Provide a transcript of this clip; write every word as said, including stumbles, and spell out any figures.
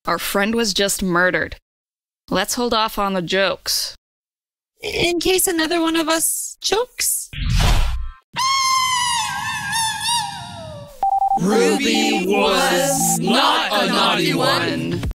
Our friend was just murdered. Let's hold off on the jokes. In case another one of us chokes. Ruby was not a naughty one.